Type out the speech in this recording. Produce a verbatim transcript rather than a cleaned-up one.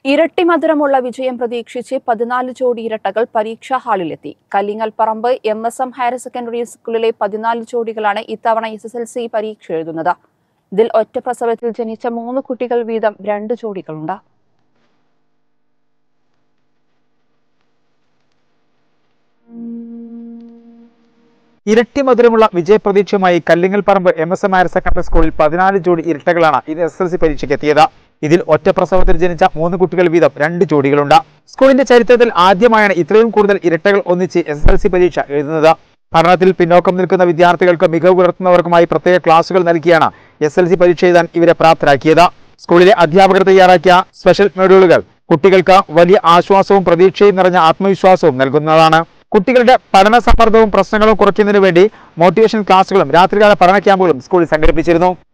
ഇരട്ടി മധുരമുള്ള വിജയം പ്രതീക്ഷിച്ച് പതിനാല് ജോഡി ഇരട്ടകൾ പരീക്ഷാ ഹാളിലെത്തി. Kallingalparamba M S M higher secondary സ്കൂളിലെ പതിനാല് ജോഡികളാണ് ഇത്തവണ എസ് എസ് എൽ സി പരീക്ഷ എഴുതുന്നത്. ഇതിൽ ഒറ്റ പ്രസവത്തിൽ ജനിച്ച മൂന്ന് കുട്ടികൾ വീതം രണ്ട് ജോഡികളുണ്ട്. ഇരട്ടി മധുരമുള്ള വിജയപ്രതീക്ഷയുമായി Kallingalparamba M S M higher secondary സ്കൂളിൽ പതിനാല് ജോഡി ഇരട്ടകളാണ് ഇത് എസ് എൽ സി പരീക്ഷയ്ക്ക് എത്തിയത്. ഇതിൽ ഒറ്റ പ്രസവത്തിൽ ജനിച്ച മൂന്ന് കുട്ടികൾ വീതം രണ്ട് ജോഡികളുണ്ട്. സ്കൂളിന്റെ ചരിത്രത്തിൽ ആദ്യമായാണ് ഇത്രയും കൂടുതൽ ഇരട്ടകൾ ഒന്നിച്ച് എസ് എസ് എൽ സി പരീക്ഷ എഴുതുന്നത്. പഠനത്തിൽ പിന്നോക്കം നിൽക്കുന്ന വിദ്യാർത്ഥികൾക്ക് മികവ് പുലർത്തുന്നവർക്കുമായി പ്രത്യേക ക്ലാസുകൾ നൽകിയാണ് എസ് എൽ സി പരീക്ഷ എഴുതാൻ ഇവരെ പ്രാപ്തരാക്കിയത്. സ്കൂളിലെ അധ്യാപകർ തയ്യാറാക്കിയ സ്പെഷ്യൽ മൊഡ്യൂളുകൾ കുട്ടികൾക്ക് വലിയ ആശ്വാസവും പ്രതീക്ഷയും നിറഞ്ഞ ആത്മവിശ്വാസവും നൽകുന്നതാണ്. കുട്ടികളുടെ പഠന സമ്മർദ്ദവും പ്രശ്നങ്ങളും കുറയ്ക്കുന്നതിനു വേണ്ടി മോട്ടിവേഷൻ ക്ലാസുകളും രാത്രികാല പഠന ക്യാമ്പുകളും സ്കൂളിൽ സംഘടിപ്പിച്ചിരുന്നു.